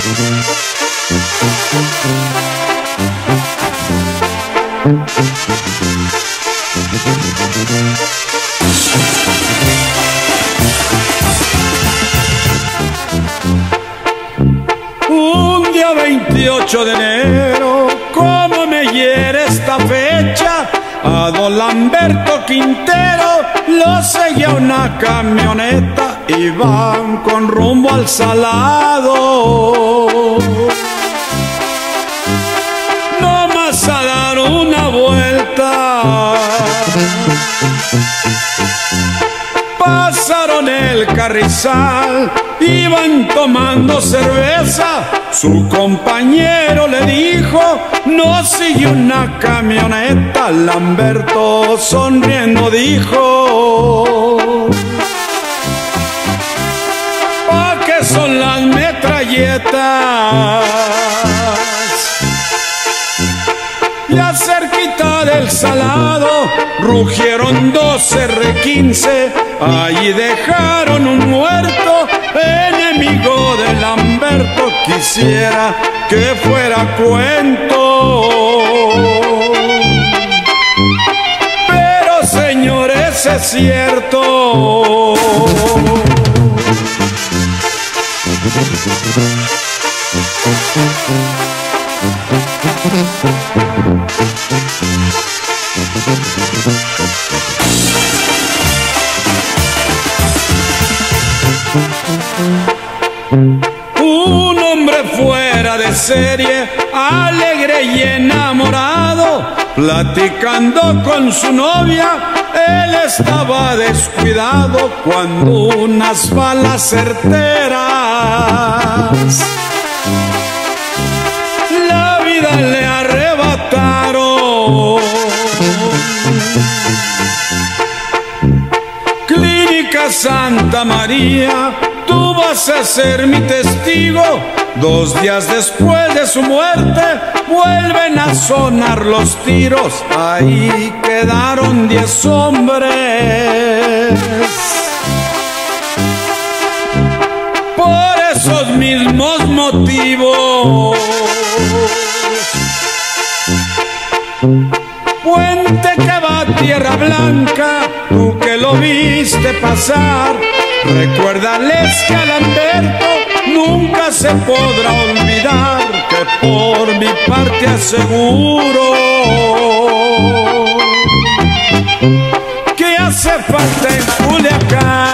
Un día 28 de enero, cómo me hiere esta fecha. A don Lamberto Quintero lo seguía una camioneta y van con rumbo al Salado. Nomás a dar una vuelta, pasaron el Carrizal, iban tomando cerveza. Su compañero le dijo: no sigue una camioneta. Lamberto sonriendo dijo: ¿pa' qué son las metralletas? Ya cerquita del Salado rugieron dos R15, allí dejaron un muerto, enemigo de Lamberto. Quisiera que fuera cuento, pero señores, es cierto. Un hombre fuera de serie, alegre y enamorado, platicando con su novia, él estaba descuidado cuando unas balas certeras la vida le arrebataron. Clínica Santa María, tú vas a ser mi testigo. 2 días después de su muerte vuelven a sonar los tiros. Ahí quedaron 10 hombres. Por esos mismos motivos, puente que va a Tierra Blanca, tú que lo viste pasar, recuérdales que a Lamberto nunca se podrá olvidar, que por mi parte aseguro que hace falta en Culiacán